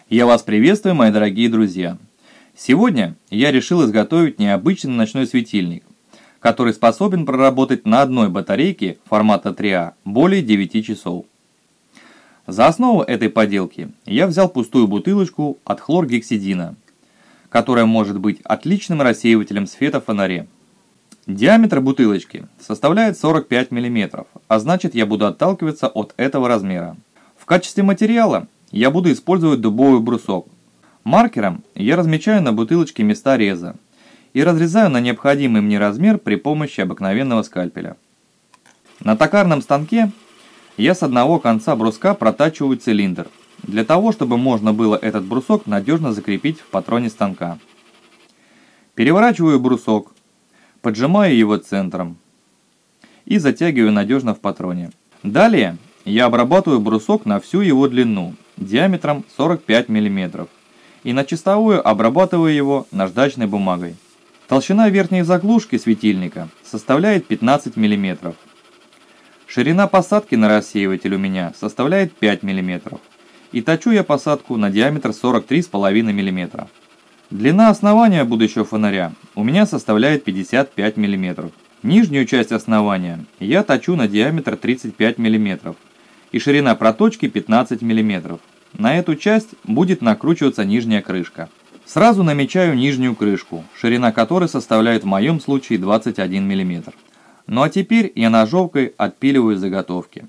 Я вас приветствую, мои дорогие друзья. Сегодня я решил изготовить необычный ночной светильник, который способен проработать на одной батарейке формата 3А более 9 часов. За основу этой поделки я взял пустую бутылочку от хлоргексидина, которая может быть отличным рассеивателем света в фонаре. Диаметр бутылочки составляет 45 мм, а значит я буду отталкиваться от этого размера. В качестве материала я буду использовать дубовый брусок. Маркером я размечаю на бутылочке места реза и разрезаю на необходимый мне размер при помощи обыкновенного скальпеля. На токарном станке я с одного конца бруска протачиваю цилиндр, для того, чтобы можно было этот брусок надежно закрепить в патроне станка. Переворачиваю брусок, поджимаю его центром и затягиваю надежно в патроне. Далее я обрабатываю брусок на всю его длину, диаметром 45 мм, и на чистовую обрабатываю его наждачной бумагой. Толщина верхней заглушки светильника составляет 15 мм. Ширина посадки на рассеиватель у меня составляет 5 мм, и точу я посадку на диаметр 43,5 мм. Длина основания будущего фонаря у меня составляет 55 мм. Нижнюю часть основания я точу на диаметр 35 мм, и ширина проточки 15 мм. На эту часть будет накручиваться нижняя крышка. Сразу намечаю нижнюю крышку, ширина которой составляет в моем случае 21 мм. Ну а теперь я ножовкой отпиливаю заготовки.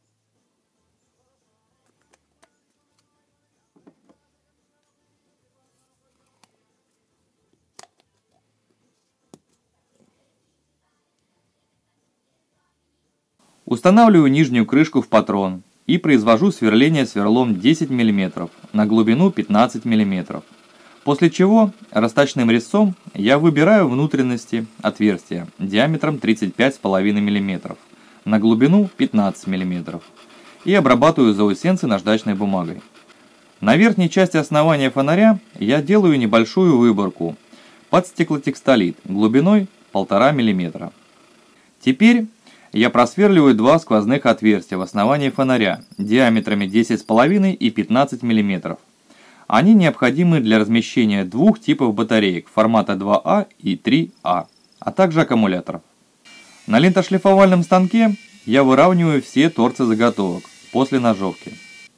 Устанавливаю нижнюю крышку в патрон и произвожу сверление сверлом 10 мм на глубину 15 мм. После чего расточным резцом я выбираю внутренности отверстия диаметром 35,5 мм на глубину 15 мм и обрабатываю заусенцы наждачной бумагой. На верхней части основания фонаря я делаю небольшую выборку под стеклотекстолит глубиной 1,5 мм. Теперь я просверливаю два сквозных отверстия в основании фонаря диаметрами 10,5 и 15 мм. Они необходимы для размещения двух типов батареек формата 2А и 3А, а также аккумуляторов. На лентошлифовальном станке я выравниваю все торцы заготовок после ножовки.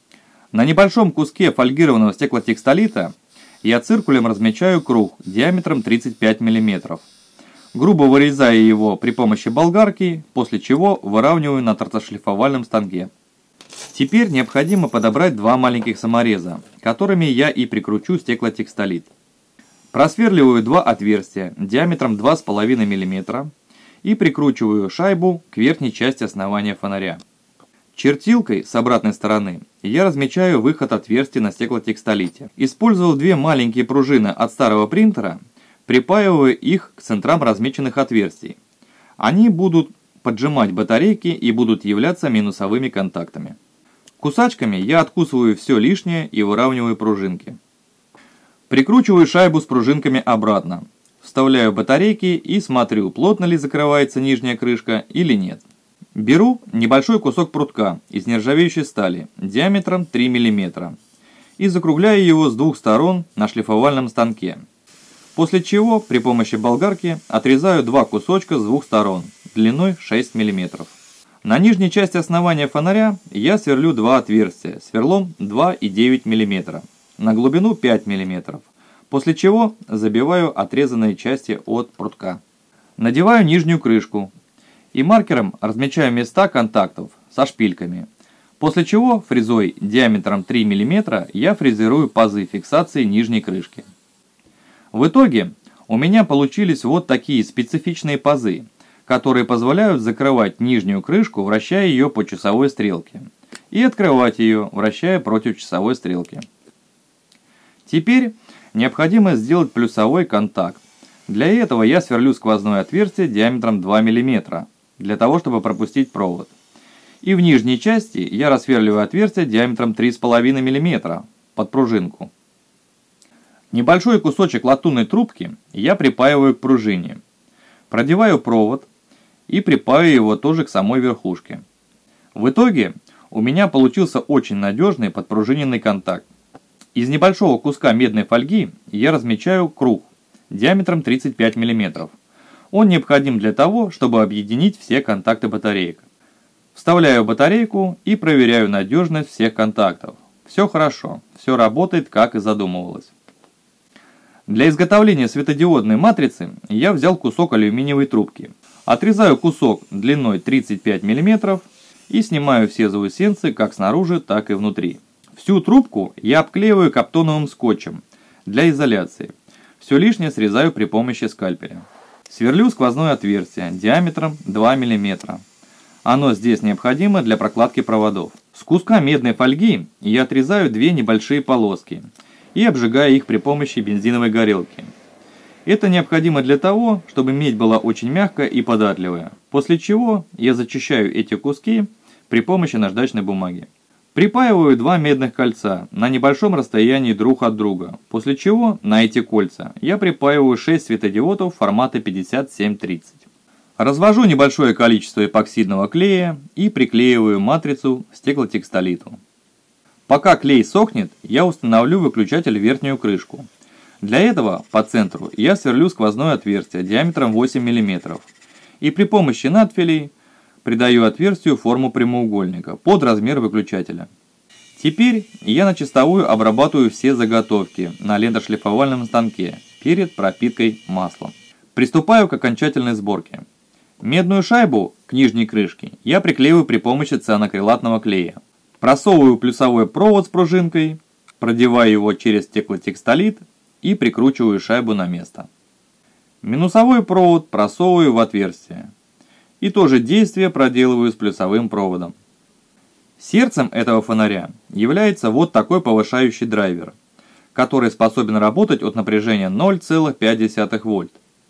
На небольшом куске фольгированного стеклотекстолита я циркулем размечаю круг диаметром 35 мм. Грубо вырезаю его при помощи болгарки, после чего выравниваю на торцошлифовальном станке. Теперь необходимо подобрать два маленьких самореза, которыми я и прикручу стеклотекстолит. Просверливаю два отверстия диаметром 2,5 мм и прикручиваю шайбу к верхней части основания фонаря. Чертилкой с обратной стороны я размечаю выход отверстий на стеклотекстолите. Использовав две маленькие пружины от старого принтера, припаиваю их к центрам размеченных отверстий. Они будут поджимать батарейки и будут являться минусовыми контактами. Кусачками я откусываю все лишнее и выравниваю пружинки. Прикручиваю шайбу с пружинками обратно. Вставляю батарейки и смотрю, плотно ли закрывается нижняя крышка или нет. Беру небольшой кусок прутка из нержавеющей стали диаметром 3 мм и закругляю его с двух сторон на шлифовальном станке. После чего при помощи болгарки отрезаю два кусочка с двух сторон длиной 6 мм. На нижней части основания фонаря я сверлю два отверстия сверлом 2,9 мм на глубину 5 мм, после чего забиваю отрезанные части от прутка. Надеваю нижнюю крышку и маркером размечаю места контактов со шпильками, после чего фрезой диаметром 3 мм я фрезерую пазы фиксации нижней крышки. В итоге у меня получились вот такие специфичные пазы, которые позволяют закрывать нижнюю крышку, вращая ее по часовой стрелке, и открывать ее, вращая против часовой стрелки. Теперь необходимо сделать плюсовой контакт. Для этого я сверлю сквозное отверстие диаметром 2 мм, для того чтобы пропустить провод. И в нижней части я рассверливаю отверстие диаметром 3,5 мм под пружинку. Небольшой кусочек латунной трубки я припаиваю к пружине. Продеваю провод и припаиваю его тоже к самой верхушке. В итоге у меня получился очень надежный подпружиненный контакт. Из небольшого куска медной фольги я размечаю круг диаметром 35 мм. Он необходим для того, чтобы объединить все контакты батареек. Вставляю батарейку и проверяю надежность всех контактов. Все хорошо, все работает, как и задумывалось. Для изготовления светодиодной матрицы я взял кусок алюминиевой трубки. Отрезаю кусок длиной 35 мм и снимаю все заусенцы как снаружи, так и внутри. Всю трубку я обклеиваю каптоновым скотчем для изоляции. Все лишнее срезаю при помощи скальпеля. Сверлю сквозное отверстие диаметром 2 мм. Оно здесь необходимо для прокладки проводов. С куска медной фольги я отрезаю две небольшие полоски и обжигаю их при помощи бензиновой горелки. Это необходимо для того, чтобы медь была очень мягкая и податливая, после чего я зачищаю эти куски при помощи наждачной бумаги. Припаиваю два медных кольца на небольшом расстоянии друг от друга, после чего на эти кольца я припаиваю 6 светодиодов формата 5730. Развожу небольшое количество эпоксидного клея и приклеиваю матрицу к стеклотекстолиту. Пока клей сохнет, я установлю выключатель в верхнюю крышку. Для этого по центру я сверлю сквозное отверстие диаметром 8 мм и при помощи надфилей придаю отверстию форму прямоугольника под размер выключателя. Теперь я на чистовую обрабатываю все заготовки на лентошлифовальном станке перед пропиткой маслом. Приступаю к окончательной сборке. Медную шайбу к нижней крышке я приклеиваю при помощи цианокрилатного клея. Просовываю плюсовой провод с пружинкой, продеваю его через стеклотекстолит и прикручиваю шайбу на место. Минусовой провод просовываю в отверстие. И то же действие проделываю с плюсовым проводом. Сердцем этого фонаря является вот такой повышающий драйвер, который способен работать от напряжения 0,5 вольт.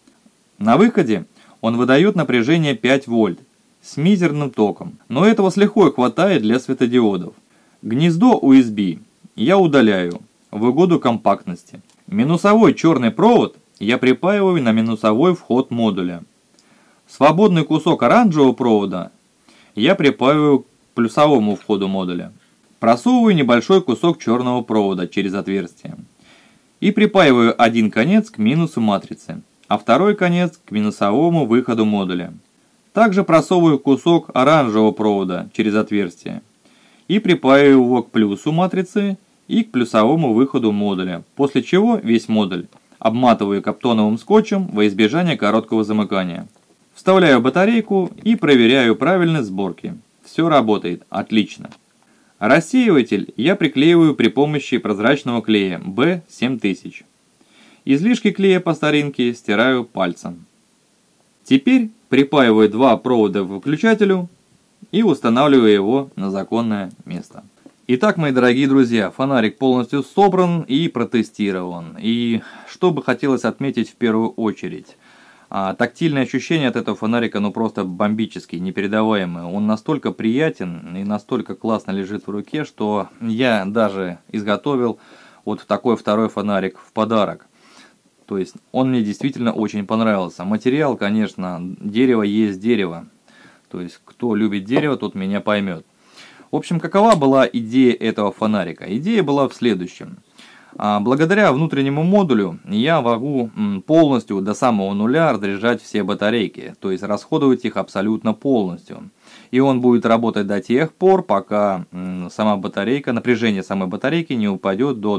На выходе он выдает напряжение 5 вольт с мизерным током, но этого с лихвой хватает для светодиодов. Гнездо USB я удаляю в угоду компактности. Минусовой черный провод я припаиваю на минусовой вход модуля. Свободный кусок оранжевого провода я припаиваю к плюсовому входу модуля. Просовываю небольшой кусок черного провода через отверстие. И припаиваю один конец к минусу матрицы, а второй конец к минусовому выходу модуля. Также просовываю кусок оранжевого провода через отверстие. И припаиваю его к плюсу матрицы и к плюсовому выходу модуля, после чего весь модуль обматываю каптоновым скотчем во избежание короткого замыкания. Вставляю батарейку и проверяю правильность сборки. Все работает отлично. Рассеиватель я приклеиваю при помощи прозрачного клея B7000. Излишки клея по старинке стираю пальцем. Теперь припаиваю два провода к выключателю и устанавливаю его на законное место. Итак, мои дорогие друзья, фонарик полностью собран и протестирован. И что бы хотелось отметить в первую очередь. Тактильное ощущение от этого фонарика просто бомбический, непередаваемый. Он настолько приятен и настолько классно лежит в руке, что я даже изготовил вот такой второй фонарик в подарок. То есть он мне действительно очень понравился. Материал, конечно, дерево есть дерево. То есть кто любит дерево, тот меня поймет. В общем, какова была идея этого фонарика? Идея была в следующем. Благодаря внутреннему модулю я могу полностью до самого нуля разряжать все батарейки, то есть расходовать их абсолютно полностью. И он будет работать до тех пор, пока сама батарейка, напряжение самой батарейки не упадет до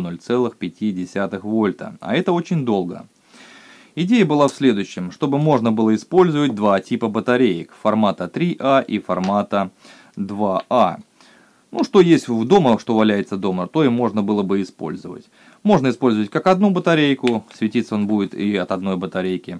0,5 вольта, а это очень долго. Идея была в следующем, чтобы можно было использовать два типа батареек, формата 3А и формата 2А. Ну, что есть в дома, что валяется дома, то и можно было бы использовать. Можно использовать как одну батарейку, светиться он будет и от одной батарейки.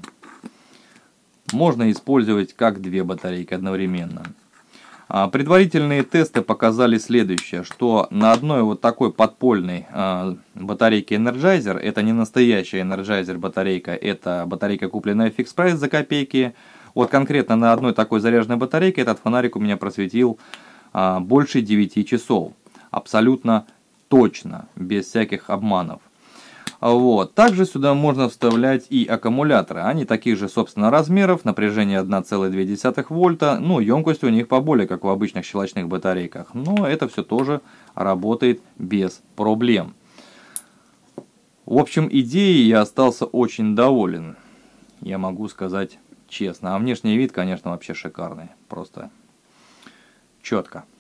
Можно использовать как две батарейки одновременно. Предварительные тесты показали следующее, что на одной вот такой подпольной батарейке Energizer, это не настоящая Energizer батарейка, это батарейка, купленная в Fix Price за копейки. Вот конкретно на одной такой заряженной батарейке этот фонарик у меня просветил больше 9 часов. Абсолютно точно, без всяких обманов. Вот. Также сюда можно вставлять и аккумуляторы. Они таких же, собственно, размеров, напряжение 1,2 вольта, ну, емкость у них поболее, как у обычных щелочных батарейках. Но это все тоже работает без проблем. В общем, идеей я остался очень доволен, я могу сказать честно. А внешний вид, конечно, вообще шикарный, просто четко.